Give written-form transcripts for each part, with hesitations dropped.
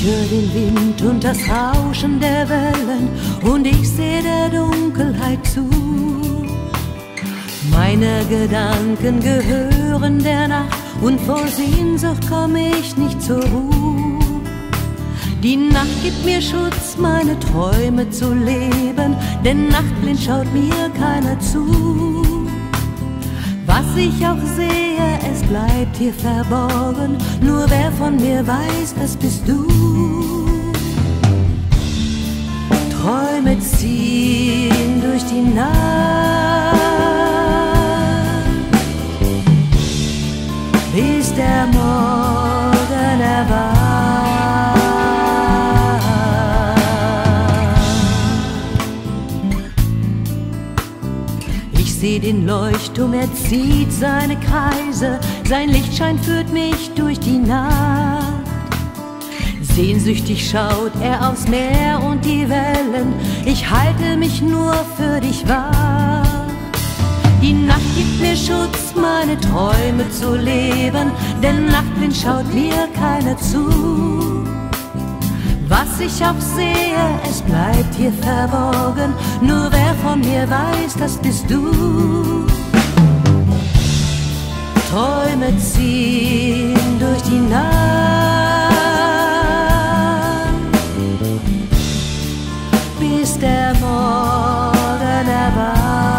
höre den Wind und das Rauschen der Wellen und ich sehe der Dunkelheit zu. Meine Gedanken gehören der Nacht und vor Sehnsucht komme ich nicht zur Ruhe. Die Nacht gibt mir Schutz, meine Träume zu leben, denn nachtblind schaut mir keiner zu. Was ich auch sehe, es bleibt hier verborgen, nur wer von mir weiß, das bist du. Träume ziehen durch die Nacht, bis der Morgen erwacht. Ich seh den Leuchtturm, er zieht seine Kreise, sein Lichtschein führt mich durch die Nacht. Sehnsüchtig schaut er aufs Meer und die Wellen, ich halte mich nur für dich wach. Die Nacht gibt mir Schutz, meine Träume zu leben, denn nachtblind schaut mir keiner zu. Was ich auch sehe, es bleibt hier verborgen, nur wer von mir weiß, das bist du. Träume ziehen durch die Nacht, bis der Morgen erwacht.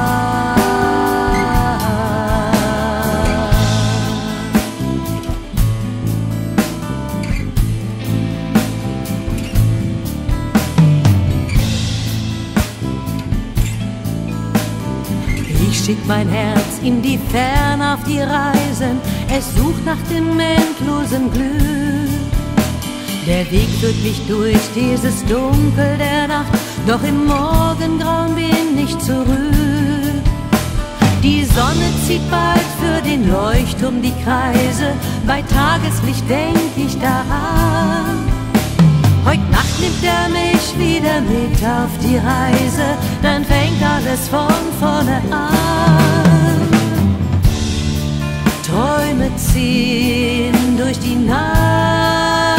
Ich schick mein Herz in die Ferne auf die Reisen, es sucht nach dem endlosen Glück. Der Weg führt mich durch dieses Dunkel der Nacht, doch im Morgengrauen bin ich zurück. Die Sonne zieht bald für den Leuchtturm die Kreise, bei Tageslicht denk ich daran. Heut Nacht nimmt er mich wieder mit auf die Reise, dann fängt alles von vorne an. Träume ziehen durch die Nacht,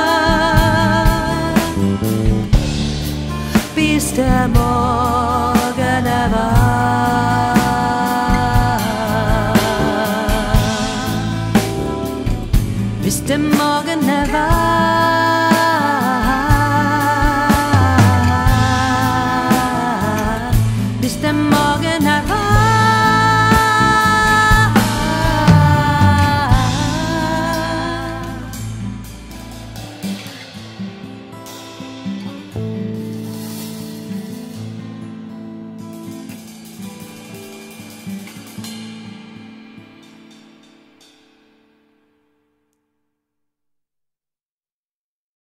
bis der Morgen erwacht. Bis der Morgen erwacht. Bis der Morgen erwacht.